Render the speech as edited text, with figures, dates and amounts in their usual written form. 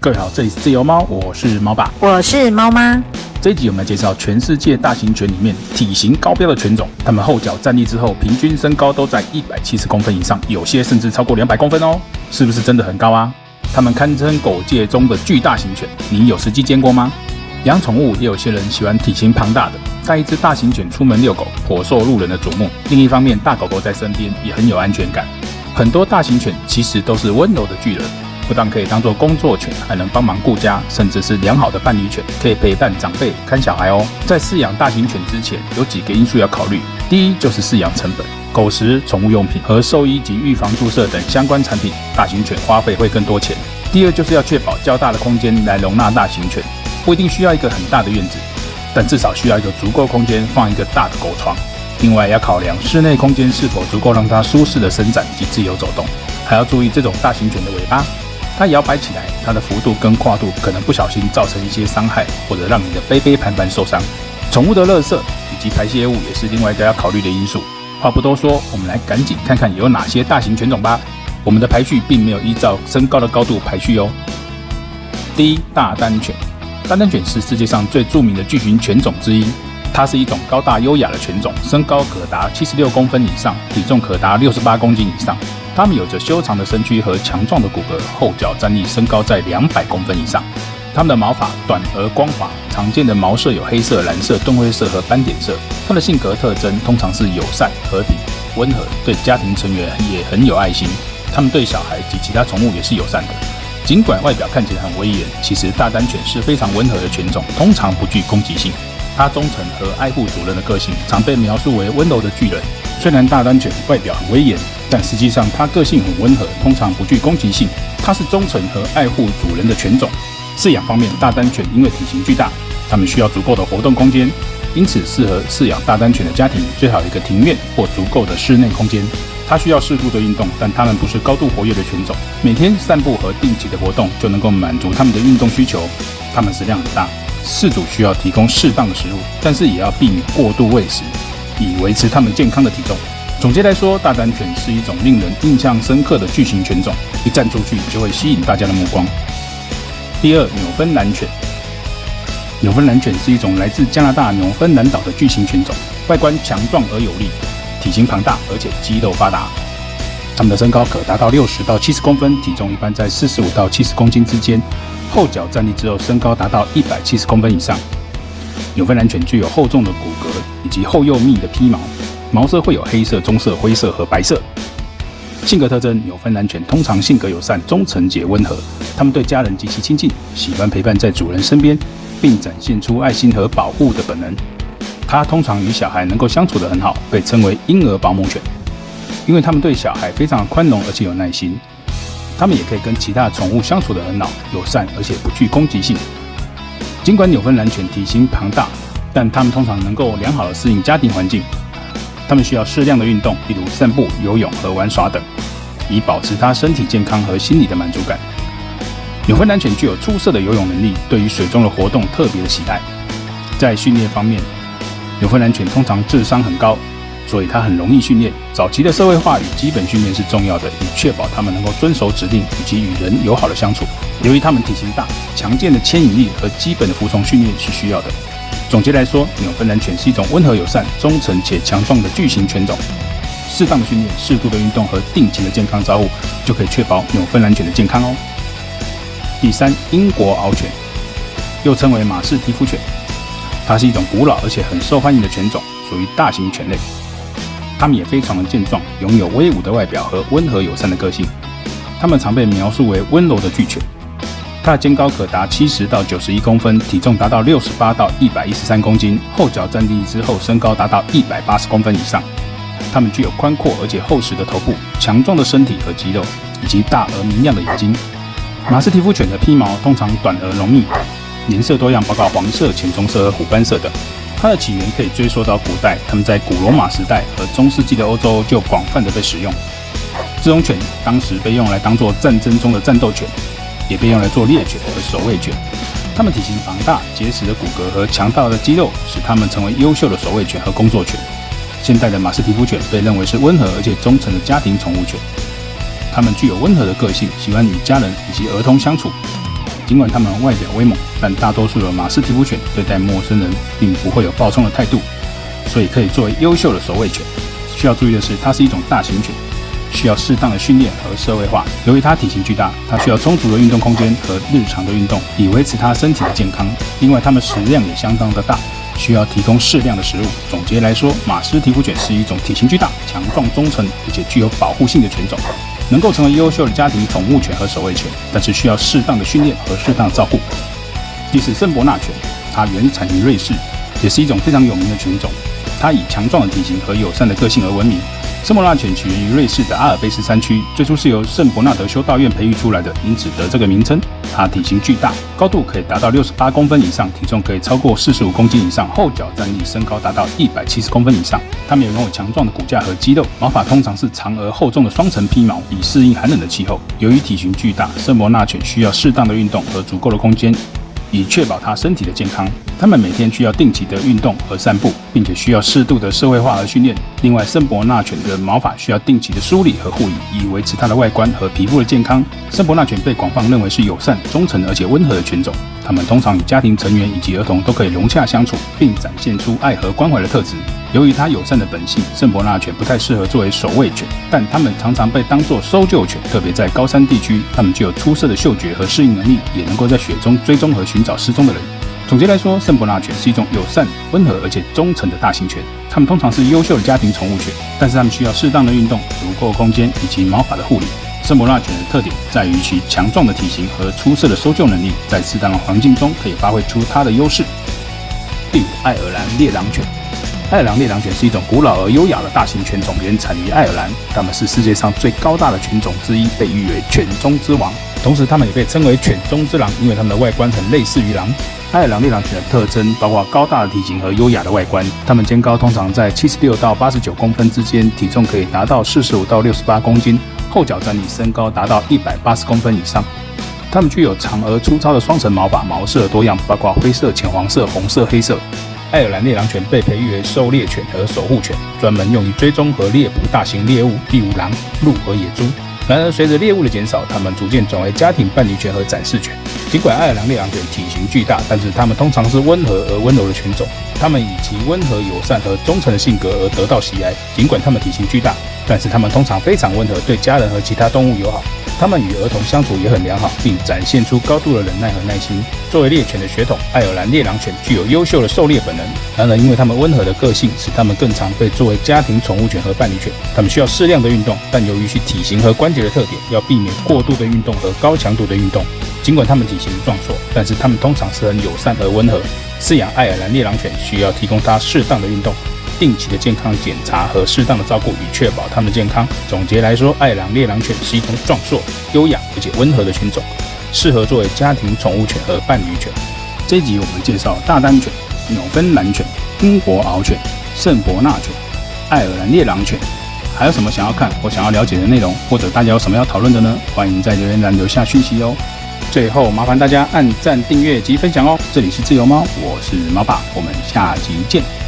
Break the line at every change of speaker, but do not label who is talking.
各位好，这里是自由猫，我是猫爸，
我是猫妈。
这一集我们来介绍全世界大型犬里面体型高标的犬种，它们后脚站立之后，平均身高都在170公分以上，有些甚至超过200公分哦，是不是真的很高啊？它们堪称狗界中的巨大型犬，你有实际见过吗？养宠物也有些人喜欢体型庞大的，带一只大型犬出门遛狗，颇受路人的瞩目。另一方面，大狗狗在身边也很有安全感。很多大型犬其实都是温柔的巨人，不但可以当作工作犬，还能帮忙顾家，甚至是良好的伴侣犬，可以陪伴长辈看小孩哦。在饲养大型犬之前，有几个因素要考虑。第一就是饲养成本，狗食、宠物用品和兽医及预防注射等相关产品，大型犬花费会更多钱。第二就是要确保较大的空间来容纳大型犬，不一定需要一个很大的院子，但至少需要一个足够空间放一个大的狗床。另外要考量室内空间是否足够让它舒适的伸展及自由走动，还要注意这种大型犬的尾巴，它摇摆起来，它的幅度跟跨度可能不小心造成一些伤害，或者让你的杯杯盘盘受伤。宠物的垃圾以及排泄物也是另外一个要考虑的因素。话不多说，我们来赶紧看看有哪些大型犬种吧。我们的排序并没有依照身高的高度排序哦。第一，大丹犬。大丹犬是世界上最著名的巨型犬种之一，它是一种高大优雅的犬种，身高可达76公分以上，体重可达68公斤以上。它们有着修长的身躯和强壮的骨骼，后脚站立身高在200公分以上。它们的毛发短而光滑，常见的毛色有黑色、蓝色、盾灰色和斑点色。它的性格特征通常是友善、和平、温和，对家庭成员也很有爱心。它们对小孩及其他宠物也是友善的。尽管外表看起来很威严，其实大丹犬是非常温和的犬种，通常不具攻击性。它忠诚和爱护主人的个性，常被描述为温柔的巨人。虽然大丹犬外表很威严，但实际上它个性很温和，通常不具攻击性。它是忠诚和爱护主人的犬种。饲养方面，大丹犬因为体型巨大，它们需要足够的活动空间，因此适合饲养大丹犬的家庭最好有一个庭院或足够的室内空间。它需要适度的运动，但它们不是高度活跃的犬种，每天散步和定期的活动就能够满足它们的运动需求。它们食量很大，饲主需要提供适当的食物，但是也要避免过度喂食，以维持它们健康的体重。总结来说，大丹犬是一种令人印象深刻的巨型犬种，一站出去就会吸引大家的目光。第二，纽芬兰犬。纽芬兰犬是一种来自加拿大纽芬兰岛的巨型犬种，外观强壮而有力，体型庞大，而且肌肉发达。它们的身高可达到60到70公分，体重一般在45到70公斤之间。后脚站立之后，身高达到170公分以上。纽芬兰犬具有厚重的骨骼以及厚又密的披毛，毛色会有黑色、棕色、灰色和白色。性格特征：纽芬兰犬通常性格友善、忠诚且温和，它们对家人极其亲近，喜欢陪伴在主人身边，并展现出爱心和保护的本能。它通常与小孩能够相处得很好，被称为婴儿保姆犬，因为它们对小孩非常宽容而且有耐心。它们也可以跟其他的宠物相处得很好，友善而且不具攻击性。尽管纽芬兰犬体型庞大，但它们通常能够良好的适应家庭环境。它们需要适量的运动，例如散步、游泳和玩耍等，以保持它身体健康和心理的满足感。纽芬兰犬具有出色的游泳能力，对于水中的活动特别的喜爱。在训练方面，纽芬兰犬通常智商很高，所以它很容易训练。早期的社会化与基本训练是重要的，以确保它们能够遵守指令以及与人友好的相处。由于它们体型大，强健的牵引力和基本的服从训练是需要的。总结来说，纽芬兰犬是一种温和友善、忠诚且强壮的巨型犬种。适当的训练、适度的运动和定期的健康照护，就可以确保纽芬兰犬的健康哦。第三，英国獒犬，又称为马士提夫犬，它是一种古老而且很受欢迎的犬种，属于大型犬类。它们也非常的健壮，拥有威武的外表和温和友善的个性。它们常被描述为温柔的巨犬。它的肩高可达70到91公分，体重达到68到113公斤，后脚站立之后身高达到180公分以上。它们具有宽阔而且厚实的头部、强壮的身体和肌肉，以及大而明亮的眼睛。马士提夫犬的披毛通常短而浓密，颜色多样，包括黄色、浅棕色和虎斑色等。它的起源可以追溯到古代，它们在古罗马时代和中世纪的欧洲就广泛的被使用。这种犬当时被用来当作战争中的战斗犬，也被用来做猎犬和守卫犬。它们体型庞大、结实的骨骼和强大的肌肉，使它们成为优秀的守卫犬和工作犬。现代的马士提夫犬被认为是温和而且忠诚的家庭宠物犬。它们具有温和的个性，喜欢与家人以及儿童相处。 尽管它们外表威猛，但大多数的马斯提夫犬对待陌生人并不会有暴冲的态度，所以可以作为优秀的守卫犬。需要注意的是，它是一种大型犬，需要适当的训练和社会化。由于它体型巨大，它需要充足的运动空间和日常的运动，以维持它身体的健康。另外，它们食量也相当的大，需要提供适量的食物。总结来说，马斯提夫犬是一种体型巨大、强壮忠诚，而且具有保护性的犬种，能够成为优秀的家庭宠物犬和守卫犬，但是需要适当的训练和适当的照顾。第四，圣伯纳犬，它原产于瑞士，也是一种非常有名的犬种。它以强壮的体型和友善的个性而闻名。圣伯纳犬起源于瑞士的阿尔卑斯山区，最初是由圣伯纳德修道院培育出来的，因此得这个名称。它体型巨大，高度可以达到68公分以上，体重可以超过45公斤以上，后脚站立，身高达到170公分以上。它们也拥有强壮的骨架和肌肉，毛发通常是长而厚重的双层披毛，以适应寒冷的气候。由于体型巨大，圣伯纳犬需要适当的运动和足够的空间，以确保它身体的健康。它们每天需要定期的运动和散步，并且需要适度的社会化和训练。另外，圣伯纳犬的毛发需要定期的梳理和护理，以维持它的外观和皮肤的健康。圣伯纳犬被广泛认为是友善、忠诚而且温和的犬种。它们通常与家庭成员以及儿童都可以融洽相处，并展现出爱和关怀的特质。由于它友善的本性，圣伯纳犬不太适合作为守卫犬，但它们常常被当作搜救犬，特别在高山地区，它们具有出色的嗅觉和适应能力，也能够在雪中追踪和寻找失踪的人。总结来说，圣伯纳犬是一种友善、温和而且忠诚的大型犬。它们通常是优秀的家庭宠物犬，但是它们需要适当的运动、足够空间以及毛发的护理。圣伯纳犬的特点在于其强壮的体型和出色的搜救能力，在适当的环境中可以发挥出它的优势。第五，爱尔兰猎狼犬。爱尔兰猎狼犬是一种古老而优雅的大型犬种，原产于爱尔兰。它们是世界上最高大的犬种之一，被誉为犬中之王。同时，它们也被称为犬中之狼，因为它们的外观很类似于狼。爱尔兰猎狼犬的特征包括高大的体型和优雅的外观。它们肩高通常在76到89公分之间，体重可以达到45到68公斤，后脚站立，身高达到180公分以上。它们具有长而粗糙的双层毛发，毛色多样，包括灰色、浅黄色、红色、黑色。爱尔兰猎狼犬被培育为狩猎犬和守护犬，专门用于追踪和猎捕大型猎物，例如狼、鹿和野猪。然而，随着猎物的减少，它们逐渐转为家庭伴侣犬和展示犬。尽管爱尔兰猎狼犬体型巨大，但是它们通常是温和而温柔的犬种。它们以其温和、友善和忠诚的性格而得到喜爱。尽管它们体型巨大，但是它们通常非常温和，对家人和其他动物友好。它们与儿童相处也很良好，并展现出高度的忍耐和耐心。作为猎犬的血统，爱尔兰猎狼犬具有优秀的狩猎本能。然而，因为它们温和的个性，使它们更常被作为家庭宠物犬和伴侣犬。它们需要适量的运动，但由于其体型和关节的特点，要避免过度的运动和高强度的运动。尽管它们体型壮硕，但是它们通常是很友善和温和。饲养爱尔兰猎狼犬需要提供它适当的运动、定期的健康检查和适当的照顾，以确保它们的健康。总结来说，爱尔兰猎狼犬是一种壮硕、优雅而且温和的犬种，适合作为家庭宠物犬和伴侣犬。这一集我们介绍大丹犬、纽芬兰犬、英国獒犬、圣伯纳犬、爱尔兰猎狼犬。还有什么想要看或想要了解的内容，或者大家有什么要讨论的呢？欢迎在留言栏留下讯息哦。最后麻烦大家按赞、订阅及分享哦。这里是自由猫，我是猫爸，我们下集见。